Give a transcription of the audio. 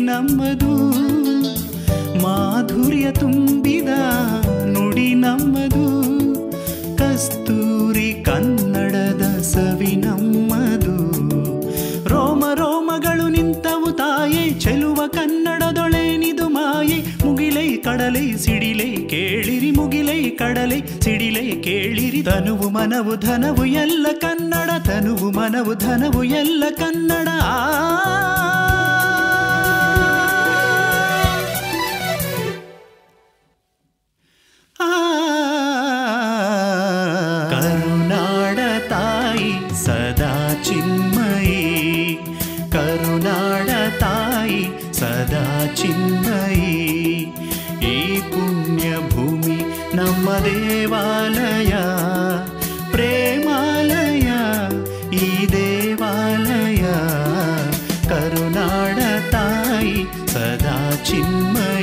ನಮ್ಮದು, ಮಾಧುರ್ಯ ತುಂಬಿದ ನುಡಿ ನಮ್ಮದು, ಕಸ್ತೂರಿ ಕನ್ನಡದ ಸವಿ ನಮ್ಮದು. ರೋಮ ರೋಮಗಳು ನಿಂತವು ತಾಯೇ, ಚೆಲುವ ಕನ್ನಡದೊಳೆನಿದು ಮಾಯೆ. ಮುಗಿಲೈ ಕಡಲೈ ಸಿಡಿಲೈ ಕೇಳಿರಿ, ಮುಗಿಲೈ ಕಡಲೈ ಸಿಡಿಲೈ ಕೇಳಿರಿ. ತನುವು ಮನವು ಧನವು ಎಲ್ಲ ಕನ್ನಡ, ತನುವು ಮನವು ಧನವು ಎಲ್ಲ ಕನ್ನಡ. ಕರುನಾಡ ತಾಯಿ ಸದಾ ಚಿನ್ಮಯಿ, ಕರುನಾಡ ತಾಯಿ ಸದಾ ಚಿನ್ಮಯಿ. ಈ ಪುಣ್ಯ ಭೂಮಿ ನಮ್ಮ ದೇವಾಲಯ, ಪ್ರೇಮಾಲಯ ಈ ದೇವಾಲಯ. ಕರುನಾಡ ತಾಯಿ ಸದಾ ಚಿನ್ಮಯಿ.